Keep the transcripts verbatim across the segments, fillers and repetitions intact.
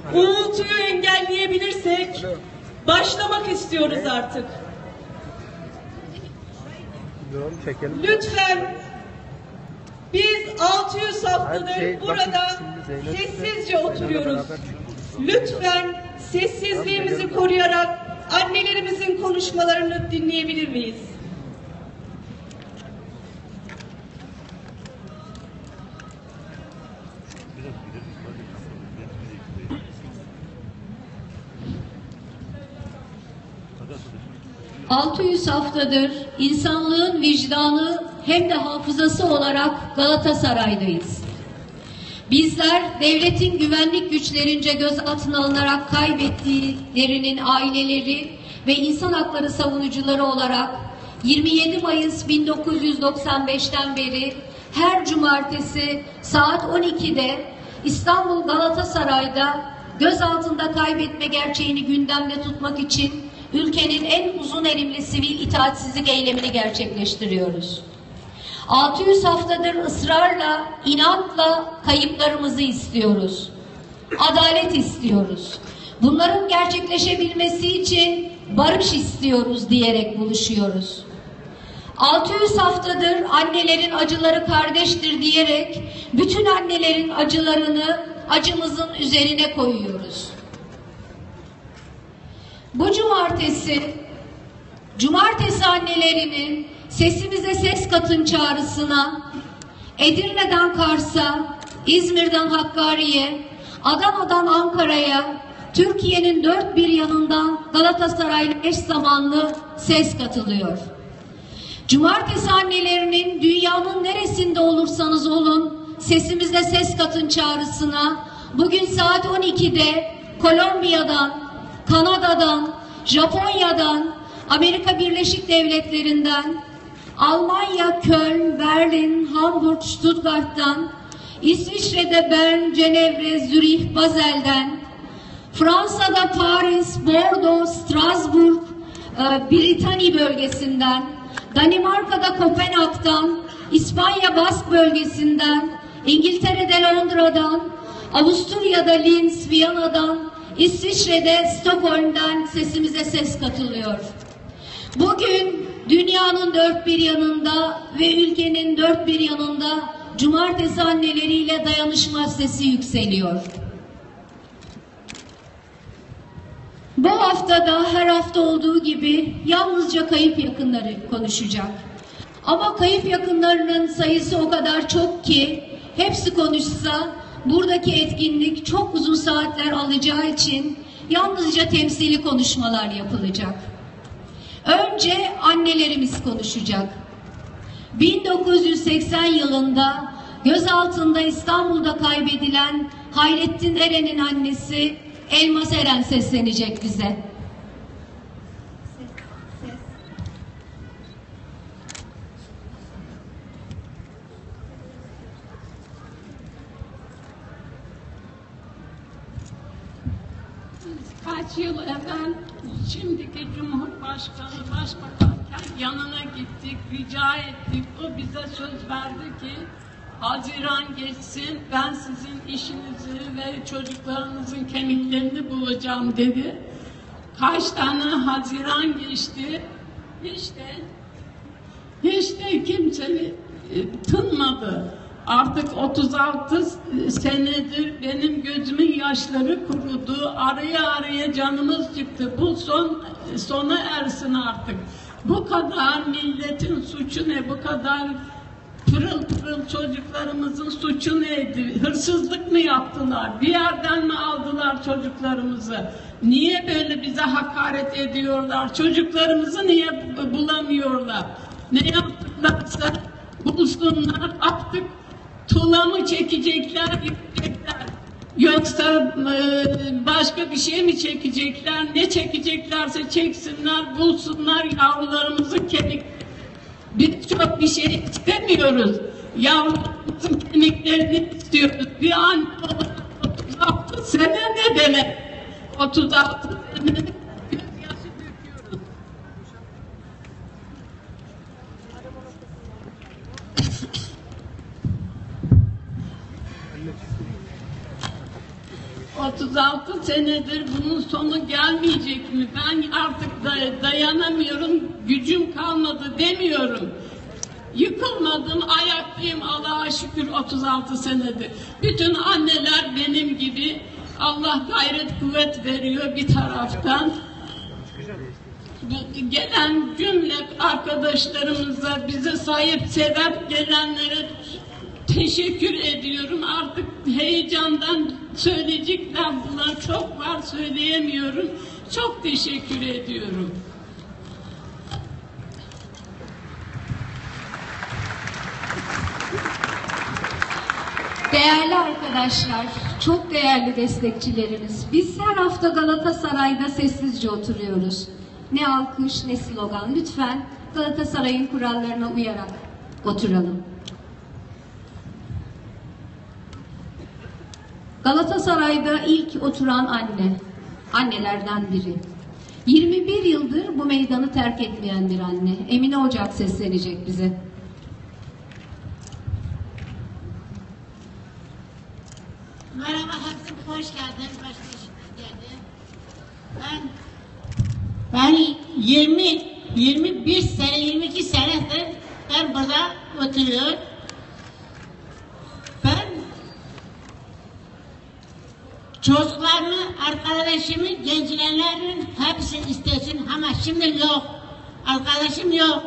uğultuyu engelleyebilirsek başlamak istiyoruz artık. Lütfen biz altı yüz haftadır burada sessizce oturuyoruz. Lütfen sessizliğimizi koruyarak annelerimizin konuşmalarını dinleyebilir miyiz? altı yüz haftadır insanlığın vicdanı hem de hafızası olarak Galatasaray'dayız. Bizler devletin güvenlik güçlerince gözaltına alınarak kaybettiklerinin aileleri ve insan hakları savunucuları olarak yirmi yedi Mayıs bin dokuz yüz doksan beş'ten beri her cumartesi saat on ikide İstanbul Galatasaray'da gözaltında kaybetme gerçeğini gündemde tutmak için ülkenin en uzun erimli sivil itaatsizlik eylemini gerçekleştiriyoruz. altı yüz haftadır ısrarla, inatla kayıplarımızı istiyoruz. Adalet istiyoruz. Bunların gerçekleşebilmesi için barış istiyoruz diyerek buluşuyoruz. altı yüz haftadır annelerin acıları kardeştir diyerek bütün annelerin acılarını acımızın üzerine koyuyoruz. Bu cumartesi, cumartesi annelerinin sesimize ses katın çağrısına, Edirne'den Kars'a, İzmir'den Hakkari'ye, Adana'dan Ankara'ya, Türkiye'nin dört bir yanından Galatasaray'la eş zamanlı ses katılıyor. Cumartesi annelerinin dünyanın neresinde olursanız olun, sesimize ses katın çağrısına, bugün saat on ikide Kolombiya'dan, Kanada'dan, Japonya'dan, Amerika Birleşik Devletleri'nden, Almanya, Köln, Berlin, Hamburg, Stuttgart'tan, İsviçre'de Bern, Cenevre, Zürih, Basel'den, Fransa'da Paris, Bordeaux, Strasbourg, Britanya bölgesinden, Danimarka'da Kopenhag'dan, İspanya Bask bölgesinden, İngiltere'de Londra'dan, Avusturya'da Linz, Viyana'dan, İsviçre'de Stockholm'den sesimize ses katılıyor. Bugün dünyanın dört bir yanında ve ülkenin dört bir yanında cumartesi anneleriyle dayanışma sesi yükseliyor. Bu haftada her hafta olduğu gibi yalnızca kayıp yakınları konuşacak. Ama kayıp yakınlarının sayısı o kadar çok ki hepsi konuşsa buradaki etkinlik çok uzun saatler alacağı için yalnızca temsili konuşmalar yapılacak. Önce annelerimiz konuşacak. bin dokuz yüz seksen yılında gözaltında İstanbul'da kaybedilen Hayrettin Eren'in annesi Elmas Eren seslenecek bize. Kaç yıl evvel şimdiki Cumhurbaşkanı Başbakanken yanına gittik, rica ettik. O bize söz verdi ki Haziran geçsin, ben sizin işinizi ve çocuklarınızın kemiklerini bulacağım dedi. Kaç tane Haziran geçti, hiç de, hiç de kimse tınmadı. Artık otuz altı senedir benim gözümün yaşları kurudu. Araya araya canımız çıktı. Bu son sona ersin artık. Bu kadar milletin suçu ne? Bu kadar pırıl pırıl çocuklarımızın suçu neydi? Hırsızlık mı yaptılar? Bir yerden mi aldılar çocuklarımızı? Niye böyle bize hakaret ediyorlar? Çocuklarımızı niye bulamıyorlar? Ne yaptılarsa bulsunlar artık. Tula mı çekecekler, gidecekler? Yoksa e, başka bir şey mi çekecekler? Ne çekeceklerse çeksinler, bulsunlar yavrularımızın kemik. Biz çok bir şey istemiyoruz. Yavrularımızın kemiklerini istiyoruz. Bir anne otuz altı sene ne demek? otuz altı sene gözyaşı döküyoruz. otuz otuz altı senedir bunun sonu gelmeyecek mi? Ben artık da dayanamıyorum, gücüm kalmadı demiyorum. Yıkılmadım, ayaktayım Allah'a şükür otuz altı senedir. Bütün anneler benim gibi Allah gayret kuvvet veriyor bir taraftan. Gelen cümle arkadaşlarımıza, bize sahip sebep gelenlere teşekkür ediyorum. Artık heyecandan söyleyecek laflar çok var, söyleyemiyorum. Çok teşekkür ediyorum. Değerli arkadaşlar, çok değerli destekçilerimiz, biz her hafta Galatasaray'da sessizce oturuyoruz. Ne alkış, ne slogan. Lütfen Galatasaray'ın kurallarına uyarak oturalım. Galatasaray'da ilk oturan anne, annelerden biri. yirmi bir yıldır bu meydanı terk etmeyen bir anne. Emine Ocak seslenecek bize. Merhaba, hepsine hoş geldiniz. Başka geldi. Ben ben yirmi yirmi bir sene, yirmi iki senedir ben burada oturuyorum. Ben çocuklarımı, arkadaşımı, gençlerin hepsi istesin ama şimdi yok. Arkadaşım yok.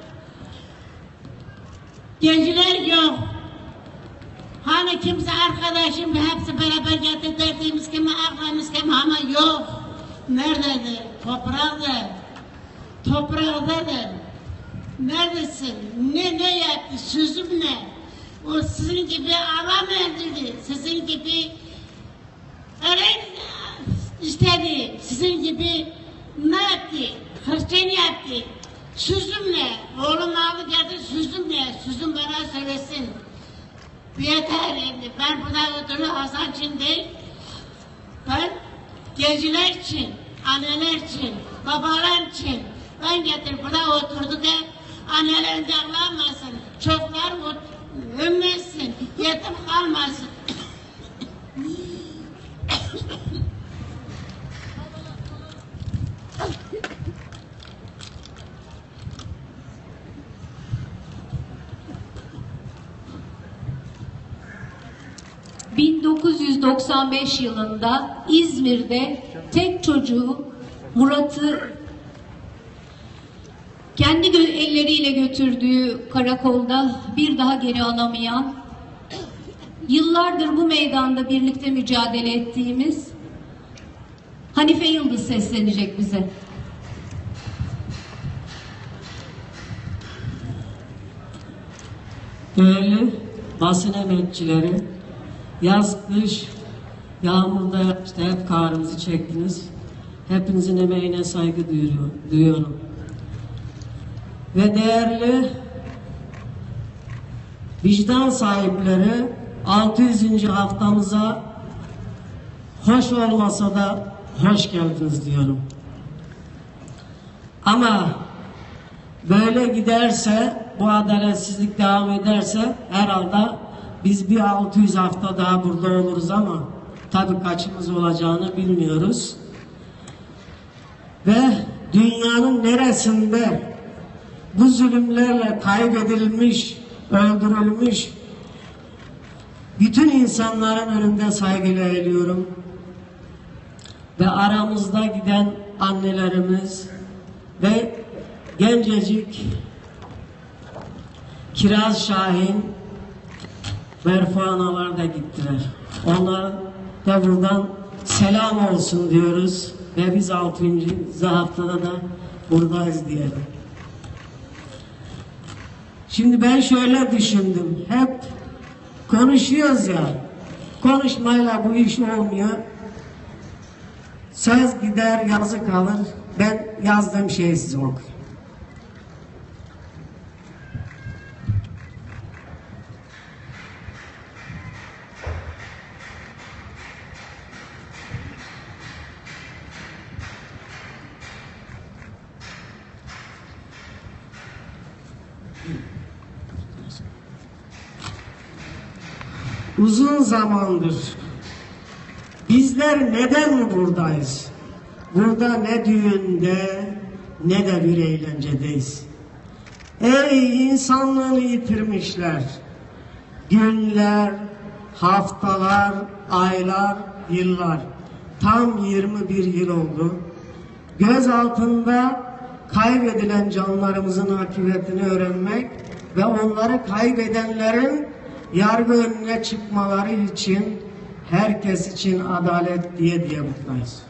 Gençler yok. Hani kimse arkadaşım hepsi beraber geldi dediğimiz gibi, aklımız gibi ama yok. Nerededir? Toprağıdır. Toprağıdır. Neredesin? Ne ne yaptı? Sözüm ne? O sizin gibi Allah mı öldürdü? Sizin gibi öğren istedi. Sizin gibi ne yaptı? Hristiyan yaptı. Sözüm ne? Oğlum aldı geldi, sözüm ne? Sözüm bana söylesin. Yeter şimdi. Ben burada oturuyorum Hasan için değil. Ben gençler için, anneler için, babalar için ben getirip burada oturduk da annelerin dağlanmasın, çocuklar ölmesin, yetim kalmasın. bin dokuz yüz doksan beş yılında İzmir'de tek çocuğu Murat'ı kendi elleriyle götürdüğü karakolda bir daha geri alamayan, yıllardır bu meydanda birlikte mücadele ettiğimiz Hanife Yıldız seslenecek bize. Değerli basın emekçileri, yaz, kış, yağmurda işte hep kahrımızı çektiniz. Hepinizin emeğine saygı duyuyorum. Ve değerli vicdan sahipleri, altı yüzüncü haftamıza hoş olmasa da hoş geldiniz diyorum. Ama böyle giderse, bu adaletsizlik devam ederse herhalde biz bir altı yüz hafta daha burada oluruz ama tabii kaçımız olacağını bilmiyoruz. Ve dünyanın neresinde bu zulümlerle kaybedilmiş, öldürülmüş bütün insanların önünde saygıyla eğiliyorum. Ve aramızda giden annelerimiz ve gencecik Kiraz Şahin, Merfu analar da gittiler. Onlara da buradan selam olsun diyoruz ve biz altıncı haftada da buradayız diyelim. Şimdi ben şöyle düşündüm, hep konuşuyoruz ya, konuşmayla bu iş olmuyor. Söz gider, yazı kalır. Ben yazdığım şeyi size okuyayım. Uzun zamandır bizler Bizler neden mi buradayız? Burada ne düğünde ne de bir eğlencedeyiz. Ey insanlığını yitirmişler. Günler, haftalar, aylar, yıllar. Tam yirmi bir yıl oldu. Göz altında kaybedilen canlarımızın akıbetini öğrenmek ve onları kaybedenlerin yargı önüne çıkmaları için herkes için adalet diye diye buradayız.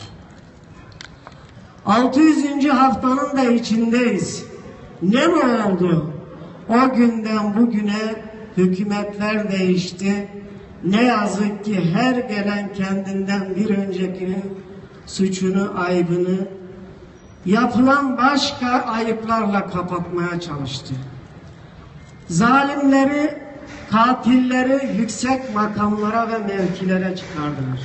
altı yüzüncü haftanın da içindeyiz. Ne mi oldu? O günden bugüne hükümetler değişti. Ne yazık ki her gelen kendinden bir öncekinin suçunu, aybını yapılan başka ayıplarla kapatmaya çalıştı. Zalimleri, katilleri yüksek makamlara ve mevkilere çıkardılar.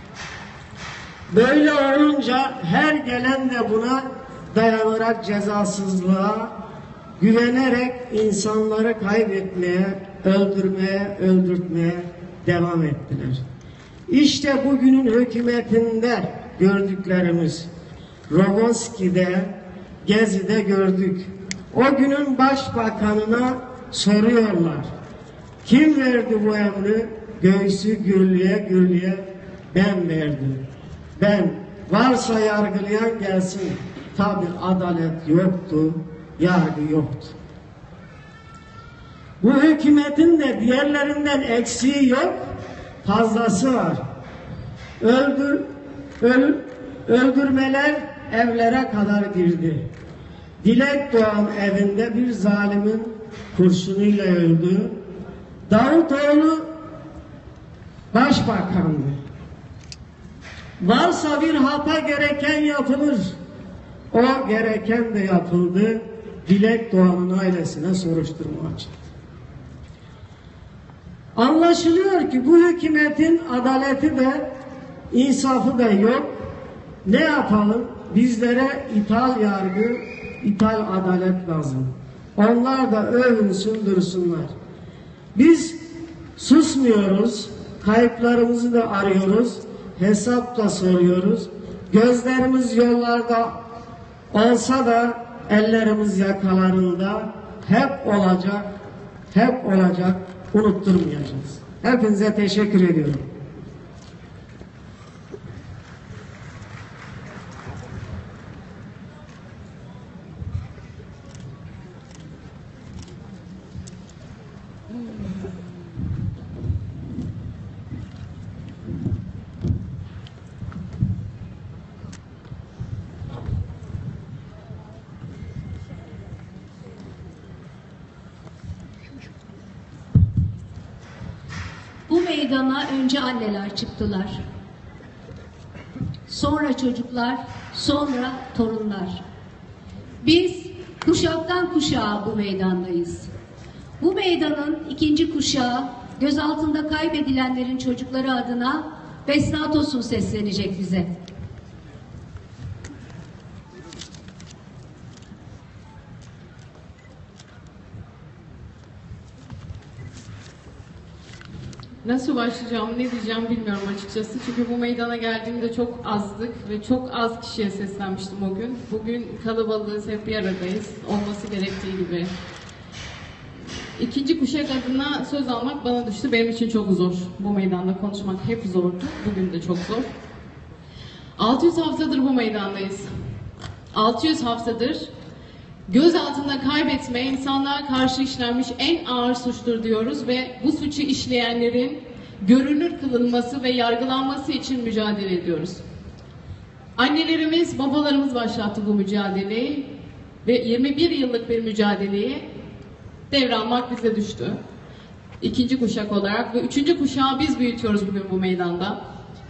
Böyle olunca her gelen de buna dayanarak cezasızlığa, güvenerek insanları kaybetmeye, öldürmeye, öldürtmeye devam ettiler. İşte bugünün hükümetinde gördüklerimiz, Rogoski'de, Gezi'de gördük. O günün başbakanına soruyorlar. Kim verdi bu emri? Göğsü gürlüye gürlüye ben verdim. Ben. Varsa yargılayan gelsin. Tabi adalet yoktu, yargı yoktu. Bu hükümetin de diğerlerinden eksiği yok, fazlası var. Öldür, öl, öldürmeler evlere kadar girdi. Dilek Doğan evinde bir zalimin kurşunuyla öldü. Davutoğlu başbakandı. Varsa bir hata gereken yapılır. O gereken de yapıldı. Dilek Doğan'ın ailesine soruşturma açıldı. Anlaşılıyor ki bu hükümetin adaleti de insafı da yok. Ne yapalım? Bizlere ithal yargı, ithal adalet lazım. Onlar da övünsün dursunlar. Biz susmuyoruz. Kayıplarımızı da arıyoruz. Hesap da soruyoruz. Gözlerimiz yollarda olsa da ellerimiz yakalarında hep olacak, hep olacak, unutturmayacağız. Hepinize teşekkür ediyorum. Bu meydana önce anneler çıktılar. Sonra çocuklar, sonra torunlar. Biz kuşaktan kuşağa bu meydandayız. Bu meydanın ikinci kuşağı gözaltında kaybedilenlerin çocukları adına Besna Tosun seslenecek bize. Nasıl başlayacağım, ne diyeceğim bilmiyorum açıkçası. Çünkü bu meydana geldiğimde çok azdık ve çok az kişiye seslenmiştim o gün. Bugün kalabalığız, hep bir aradayız. Olması gerektiği gibi. İkinci kuşak adına söz almak bana düştü. Benim için çok zor. Bu meydanda konuşmak hep zordu. Bugün de çok zor. altı yüz haftadır bu meydandayız. altı yüz haftadır göz altında kaybetme insanlığa karşı işlenmiş en ağır suçtur diyoruz ve bu suçu işleyenlerin görünür kılınması ve yargılanması için mücadele ediyoruz. Annelerimiz, babalarımız başlattı bu mücadeleyi ve yirmi bir yıllık bir mücadeleyi devralmak bize düştü. İkinci kuşak olarak ve üçüncü kuşağı biz büyütüyoruz bugün bu meydanda.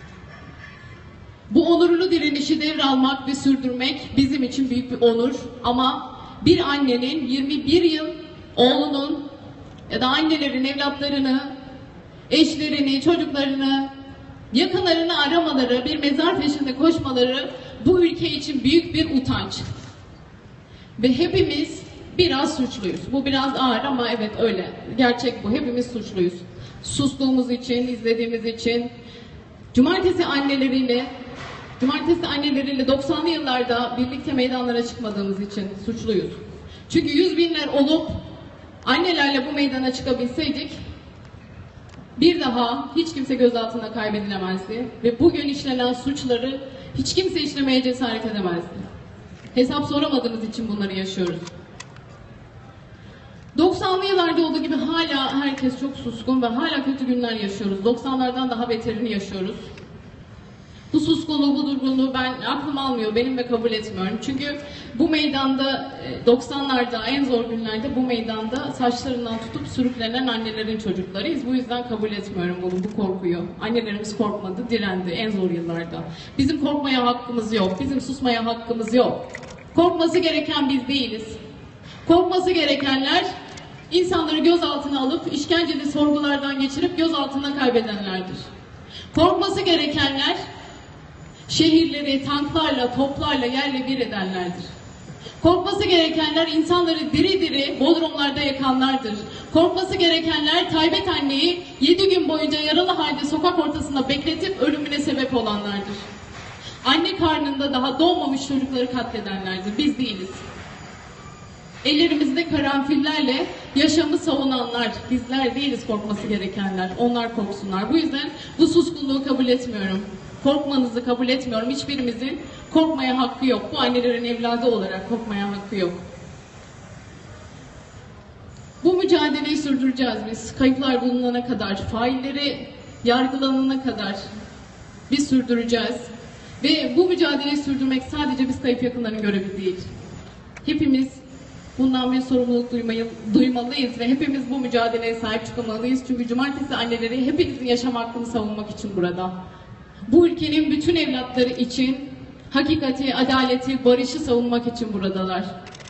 Bu onurlu direnişi devralmak ve sürdürmek bizim için büyük bir onur ama bir annenin yirmi bir yıl oğlunun ya da annelerin evlatlarını, eşlerini, çocuklarını, yakınlarını aramaları, bir mezar peşinde koşmaları bu ülke için büyük bir utanç. Ve hepimiz biraz suçluyuz. Bu biraz ağır ama evet öyle. Gerçek bu. Hepimiz suçluyuz. Sustuğumuz için, izlediğimiz için, Cumartesi anneleriyle Cumartesi anneleriyle doksanlı yıllarda birlikte meydanlara çıkmadığımız için suçluyuz. Çünkü yüz binler olup annelerle bu meydana çıkabilseydik bir daha hiç kimse gözaltında kaybedilemezdi ve bugün işlenen suçları hiç kimse işlemeye cesaret edemezdi. Hesap soramadığımız için bunları yaşıyoruz. doksanlı yıllarda olduğu gibi hala herkes çok suskun ve hala kötü günler yaşıyoruz. doksanlardan daha beterini yaşıyoruz. Bu suskunluğu, bu durgunluğu ben aklım almıyor, benim ve kabul etmiyorum. Çünkü bu meydanda doksanlarda en zor günlerde bu meydanda saçlarından tutup sürüklenen annelerin çocuklarıyız. Bu yüzden kabul etmiyorum bunu, bu korkuyu. Annelerimiz korkmadı, direndi en zor yıllarda. Bizim korkmaya hakkımız yok, bizim susmaya hakkımız yok. Korkması gereken biz değiliz. Korkması gerekenler insanları gözaltına alıp işkenceli sorgulardan geçirip gözaltına kaybedenlerdir. Korkması gerekenler şehirleri tanklarla, toplarla yerle bir edenlerdir. Korkması gerekenler insanları diri diri bodrumlarda yakanlardır. Korkması gerekenler Taybet anneyi yedi gün boyunca yaralı halde sokak ortasında bekletip ölümüne sebep olanlardır. Anne karnında daha doğmamış çocukları katledenlerdir. Biz değiliz. Ellerimizde karanfillerle yaşamı savunanlar, bizler değiliz korkması gerekenler. Onlar korksunlar. Bu yüzden bu suskunluğu kabul etmiyorum. Korkmanızı kabul etmiyorum. Hiçbirimizin korkmaya hakkı yok. Bu annelerin evladı olarak korkmaya hakkı yok. Bu mücadeleyi sürdüreceğiz biz. Kayıplar bulunana kadar, failleri yargılanana kadar biz sürdüreceğiz. Ve bu mücadeleyi sürdürmek sadece biz kayıp yakınların görevi değil. Hepimiz bundan bir sorumluluk duymayı, duymalıyız ve hepimiz bu mücadeleye sahip çıkmalıyız. Çünkü cumartesi anneleri hepinizin yaşam hakkını savunmak için burada. Bu ülkenin bütün evlatları için hakikati, adaleti, barışı savunmak için buradalar.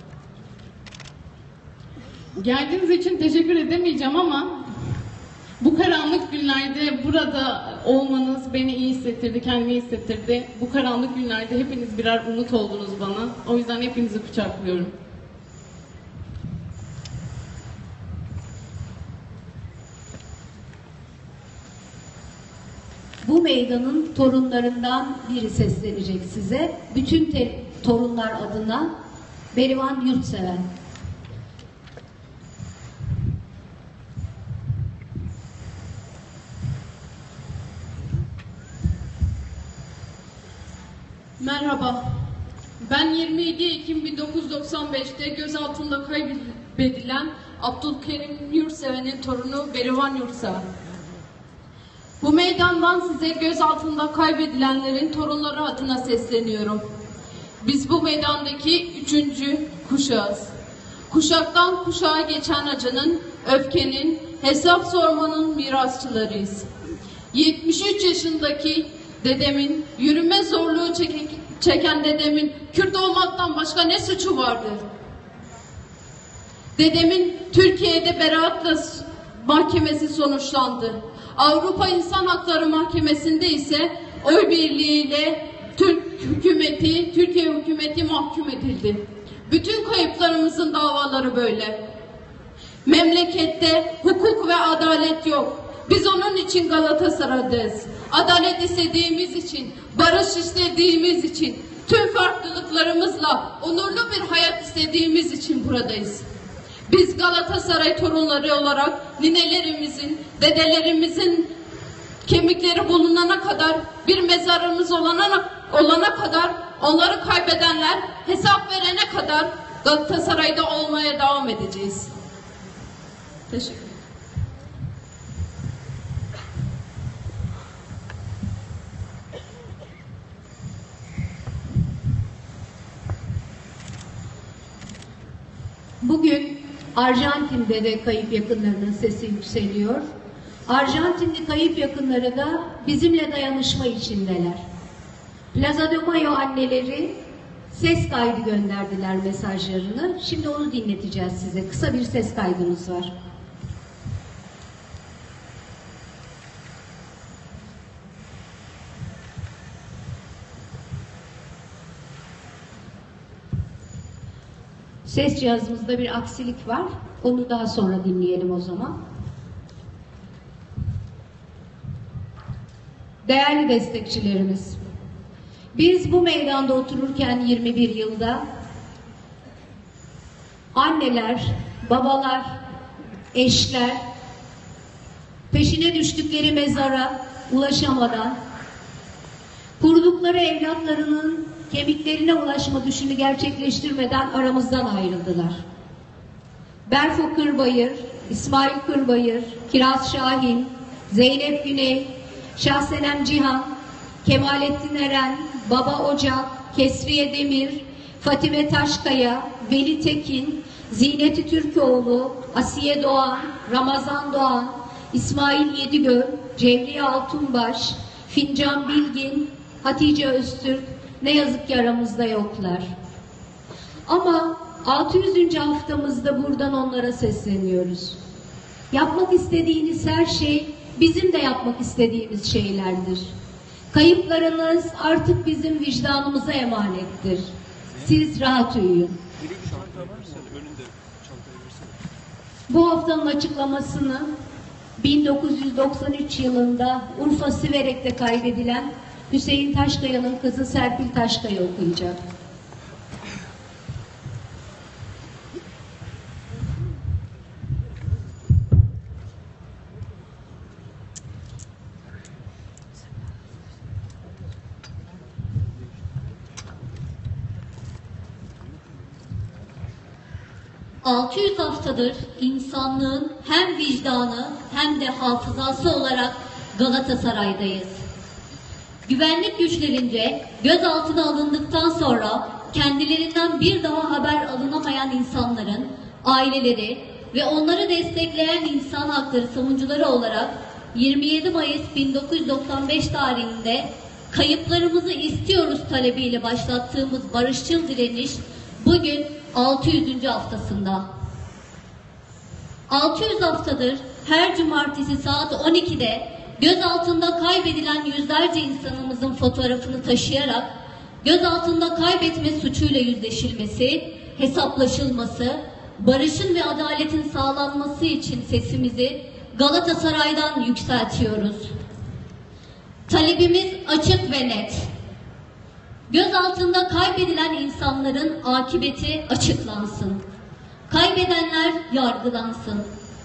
Geldiğiniz için teşekkür edemeyeceğim ama bu karanlık günlerde burada olmanız beni iyi hissettirdi, kendimi iyi hissettirdi. Bu karanlık günlerde hepiniz birer umut oldunuz bana. O yüzden hepinizi kucaklıyorum. Bu meydanın torunlarından biri seslenecek size. Bütün torunlar adına Berivan Yurtseven. Merhaba. Ben yirmi yedi Ekim bin dokuz yüz doksan beş'te gözaltında kaybedilen Abdülkerim Yurtseven'in torunu Berivan Yurtseven. Bu meydandan size gözaltında kaybedilenlerin torunları adına sesleniyorum. Biz bu meydandaki üçüncü kuşağız. Kuşaktan kuşağa geçen acının, öfkenin, hesap sormanın mirasçılarıyız. yetmiş üç yaşındaki dedemin, yürüme zorluğu çeken dedemin Kürt olmaktan başka ne suçu vardı? Dedemin Türkiye'de beraatla mahkemesi sonuçlandı. Avrupa İnsan Hakları Mahkemesi'nde ise oy birliğiyle Türk hükümeti, Türkiye hükümeti mahkum edildi. Bütün kayıplarımızın davaları böyle. Memlekette hukuk ve adalet yok. Biz onun için Galatasaray'dayız. Adalet istediğimiz için, barış istediğimiz için, tüm farklılıklarımızla onurlu bir hayat istediğimiz için buradayız. Biz Galatasaray torunları olarak ninelerimizin, dedelerimizin kemikleri bulunana kadar, bir mezarımız olana, olana kadar, onları kaybedenler hesap verene kadar Galatasaray'da olmaya devam edeceğiz. Teşekkür ederim. Bugün Arjantin'de de kayıp yakınlarının sesi yükseliyor. Arjantinli kayıp yakınları da bizimle dayanışma içindeler. Plaza de Mayo anneleri ses kaydı gönderdiler mesajlarını. Şimdi onu dinleteceğiz size. Kısa bir ses kaydımız var. Ses cihazımızda bir aksilik var. Onu daha sonra dinleyelim o zaman. değerli destekçilerimiz, biz bu meydanda otururken yirmi bir yılda anneler, babalar, eşler peşine düştükleri mezara ulaşamadan, kurdukları evlatlarının kemiklerine ulaşma düşünü gerçekleştirmeden aramızdan ayrıldılar. Berfu Kırbayır, İsmail Kırbayır, Kiraz Şahin, Zeynep Güney, Şahsenem Cihan, Kemalettin Eren, Baba Ocak, Kesriye Demir, Fatime Taşkaya, Veli Tekin, Zineti Türkoğlu, Asiye Doğan, Ramazan Doğan, İsmail Yedigöl, Cevriye Altunbaş, Fincan Bilgin, Hatice Öztürk ne yazık ki aramızda yoklar. Ama altı yüzüncü haftamızda buradan onlara sesleniyoruz. Yapmak istediğiniz her şey bizim de yapmak istediğimiz şeylerdir. Kayıplarınız artık bizim vicdanımıza emanettir. Siz rahat uyuyun. Bu haftanın açıklamasını bin dokuz yüz doksan üç yılında Urfa Siverek'te kaybedilen Hüseyin Taşkaya'nın kızı Serpil Taşkaya okuyacak. altı yüz haftadır insanlığın hem vicdanı hem de hafızası olarak Galatasaray'dayız. Güvenlik güçlerince gözaltına alındıktan sonra kendilerinden bir daha haber alınamayan insanların aileleri ve onları destekleyen insan hakları savunucuları olarak yirmi yedi Mayıs bin dokuz yüz doksan beş tarihinde kayıplarımızı istiyoruz talebiyle başlattığımız barışçıl direniş bugün altı yüzüncü haftasında. altı yüz haftadır her cumartesi saat on ikide gözaltında kaybedilen yüzlerce insanımızın fotoğrafını taşıyarak gözaltında kaybetme suçuyla yüzleşilmesi, hesaplaşılması, barışın ve adaletin sağlanması için sesimizi Galatasaray'dan yükseltiyoruz. Talebimiz açık ve net. Gözaltında kaybedilen insanların akıbeti açıklansın. Kaybedenler yargılansın.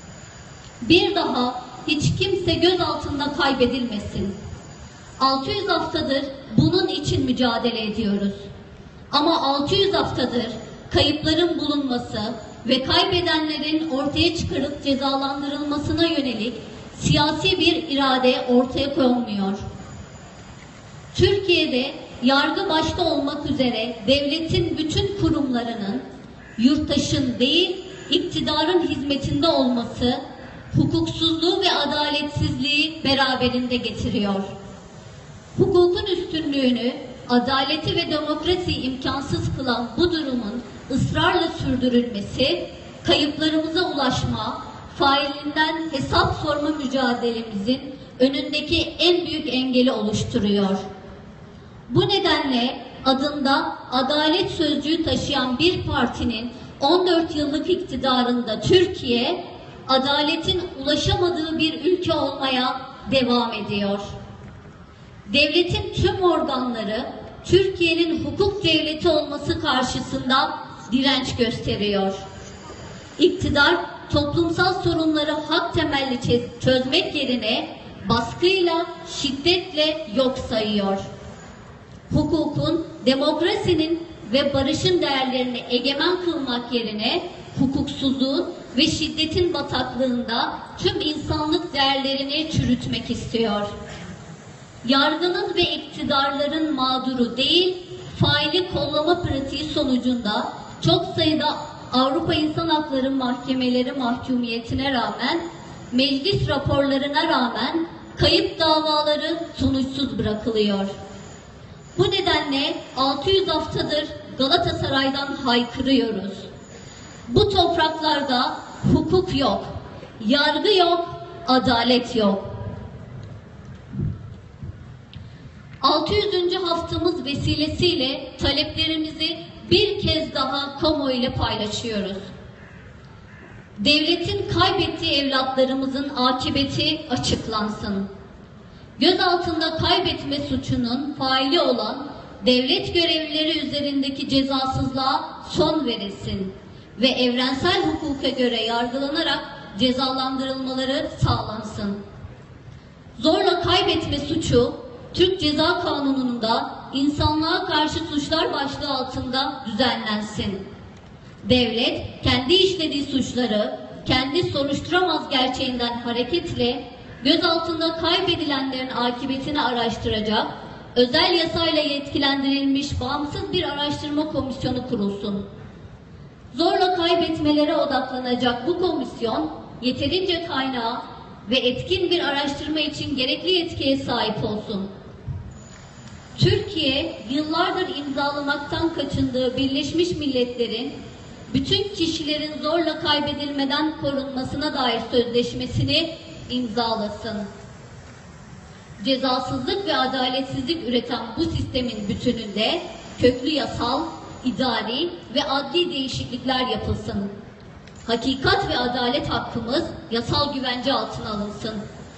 Bir daha hiç kimse gözaltında kaybedilmesin. altı yüz haftadır bunun için mücadele ediyoruz. Ama altı yüz haftadır kayıpların bulunması ve kaybedenlerin ortaya çıkarıp cezalandırılmasına yönelik siyasi bir irade ortaya konmuyor. Türkiye'de yargı başta olmak üzere devletin bütün kurumlarının yurttaşın değil, iktidarın hizmetinde olması hukuksuzluğu ve adaletsizliği beraberinde getiriyor. Hukukun üstünlüğünü, adaleti ve demokrasiyi imkansız kılan bu durumun ısrarla sürdürülmesi, kayıplarımıza ulaşma, failinden hesap sorma mücadelemizin önündeki en büyük engeli oluşturuyor. Bu nedenle adında adalet sözcüğü taşıyan bir partinin on dört yıllık iktidarında Türkiye, adaletin ulaşamadığı bir ülke olmaya devam ediyor. Devletin tüm organları Türkiye'nin hukuk devleti olması karşısında direnç gösteriyor. İktidar toplumsal sorunları hak temelli çözmek yerine baskıyla, şiddetle yok sayıyor. Hukukun, demokrasinin ve barışın değerlerini egemen kılmak yerine hukuksuzluğun ve şiddetin bataklığında tüm insanlık değerlerini çürütmek istiyor. Yargının ve iktidarların mağduru değil, faili kollama pratiği sonucunda çok sayıda Avrupa İnsan Hakları Mahkemeleri mahkumiyetine rağmen, meclis raporlarına rağmen kayıp davaları sonuçsuz bırakılıyor. Bu nedenle altı yüz haftadır Galatasaray'dan haykırıyoruz. Bu topraklarda hukuk yok, yargı yok, adalet yok. altı yüzüncü haftamız vesilesiyle taleplerimizi bir kez daha kamuoyu ile paylaşıyoruz. Devletin kaybettiği evlatlarımızın akıbeti açıklansın. gözaltında kaybetme suçunun faili olan devlet görevlileri üzerindeki cezasızlığa son verilsin ve evrensel hukuka göre yargılanarak cezalandırılmaları sağlansın. Zorla kaybetme suçu, Türk Ceza Kanunu'nda insanlığa karşı suçlar başlığı altında düzenlensin. Devlet, kendi işlediği suçları, kendi soruşturamaz gerçeğinden hareketle, gözaltında kaybedilenlerin akıbetini araştıracak, özel yasayla yetkilendirilmiş bağımsız bir araştırma komisyonu kurulsun. Zorla kaybetmelere odaklanacak bu komisyon, yeterince kaynağı ve etkin bir araştırma için gerekli yetkiye sahip olsun. Türkiye, yıllardır imzalamaktan kaçındığı Birleşmiş Milletler'in bütün kişilerin zorla kaybedilmeden korunmasına dair sözleşmesini imzalasın. Cezasızlık ve adaletsizlik üreten bu sistemin bütününde köklü yasal, idari ve adli değişiklikler yapılsın. Hakikat ve adalet hakkımız yasal güvence altına alınsın.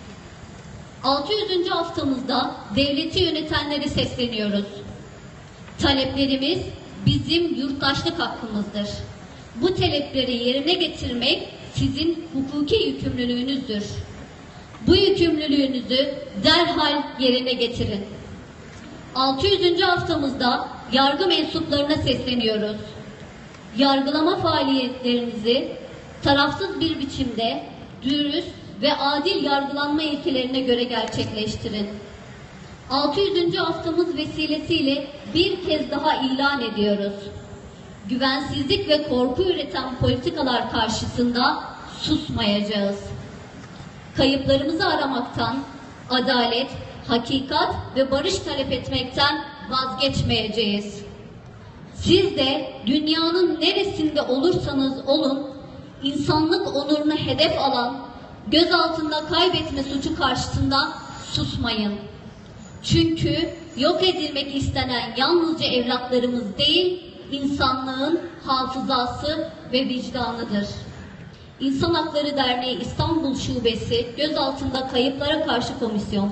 altı yüzüncü haftamızda devleti yönetenleri sesleniyoruz. Taleplerimiz bizim yurttaşlık hakkımızdır. Bu talepleri yerine getirmek sizin hukuki yükümlülüğünüzdür. Bu yükümlülüğünüzü derhal yerine getirin. altı yüzüncü haftamızda yargı mensuplarına sesleniyoruz. Yargılama faaliyetlerinizi tarafsız bir biçimde dürüst ve adil yargılanma ilkelerine göre gerçekleştirin. altı yüzüncü haftamız vesilesiyle bir kez daha ilan ediyoruz. Güvensizlik ve korku üreten politikalar karşısında susmayacağız. Kayıplarımızı aramaktan, adalet, hakikat ve barış talep etmekten vazgeçmeyeceğiz. Siz de dünyanın neresinde olursanız olun, insanlık onurunu hedef alan, gözaltında kaybetme suçu karşısında susmayın. Çünkü yok edilmek istenen yalnızca evlatlarımız değil, insanlığın hafızası ve vicdanıdır. İnsan Hakları Derneği İstanbul Şubesi Gözaltında Kayıplara Karşı Komisyon.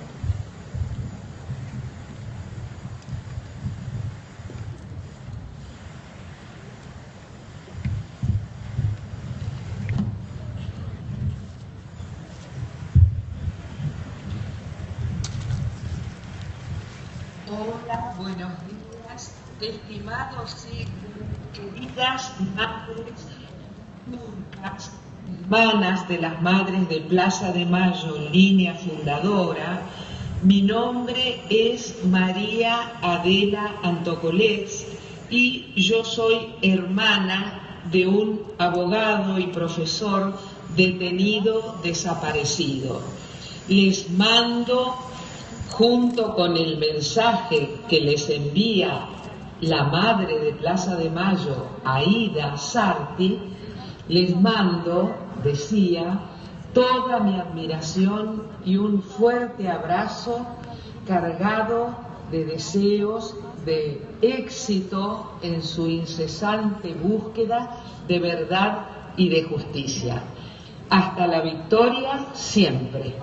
Hola, buenos días, estimados y queridas madres turcas, hermanas de las Madres de Plaza de Mayo, línea fundadora. Mi nombre es María Adela Antocolets y yo soy hermana de un abogado y profesor detenido desaparecido. Les mando, junto con el mensaje que les envía la Madre de Plaza de Mayo, Aida Sarti, les mando, decía, toda mi admiración y un fuerte abrazo cargado de deseos de éxito en su incesante búsqueda de verdad y de justicia. Hasta la victoria siempre.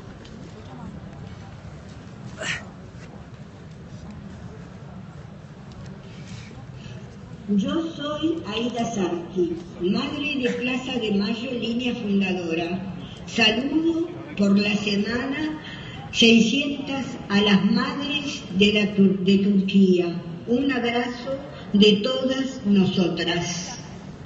Yo soy Aida Sarti, madre de Plaza de Mayo, línea fundadora. Saludo por la semana seiscientas a las madres de, la Tur- de Turquía. Un abrazo de todas nosotras.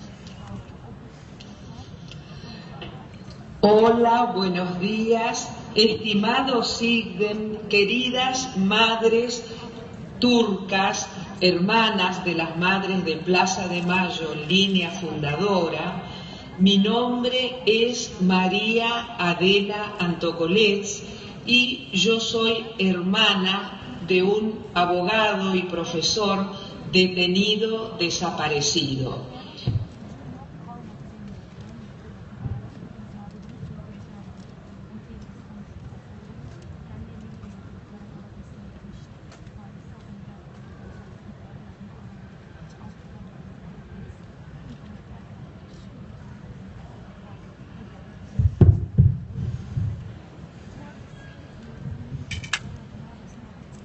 Hola, buenos días, estimados Sigden, queridas madres turcas, hermanas de las Madres de Plaza de Mayo, línea fundadora. Mi nombre es María Adela Antocolets y yo soy hermana de un abogado y profesor detenido desaparecido.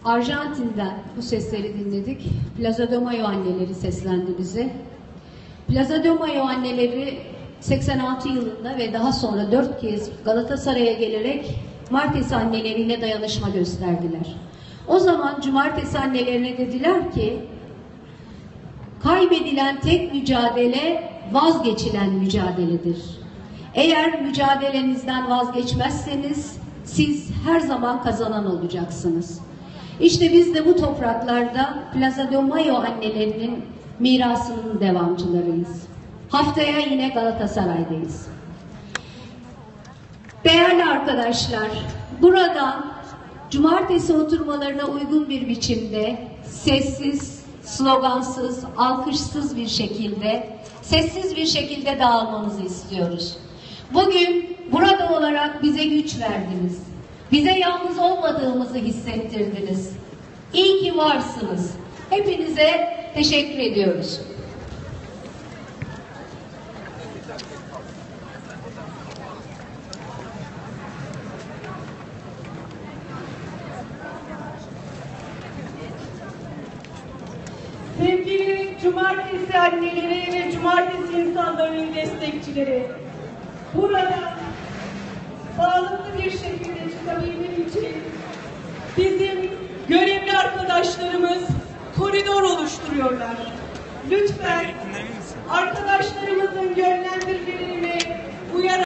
Arjantin'den bu sesleri dinledik. Plaza de Mayo anneleri seslendi bize. Plaza de Mayo anneleri seksen altı yılında ve daha sonra dört kez Galatasaray'a gelerek Cumartesi anneleriyle dayanışma gösterdiler. O zaman Cumartesi annelerine dediler ki, kaybedilen tek mücadele vazgeçilen mücadeledir. Eğer mücadelenizden vazgeçmezseniz siz her zaman kazanan olacaksınız. İşte biz de bu topraklarda Plaza de Mayo annelerinin mirasının devamcılarıyız. Haftaya yine Galatasaray'dayız. Değerli arkadaşlar, buradan cumartesi oturmalarına uygun bir biçimde sessiz, slogansız, alkışsız bir şekilde, sessiz bir şekilde dağılmamızı istiyoruz. Bugün burada olarak bize güç verdiniz. Bize yalnız olmadığımızı hissettirdiniz. İyi ki varsınız. Hepinize teşekkür ediyoruz. Sevgili Cumartesi anneleri ve Cumartesi insanlarının destekçileri, burada sağlıklı bir şekilde çıkabilmek için bizim görevli arkadaşlarımız koridor oluşturuyorlar. Lütfen arkadaşlarımızın yönlendirmelerini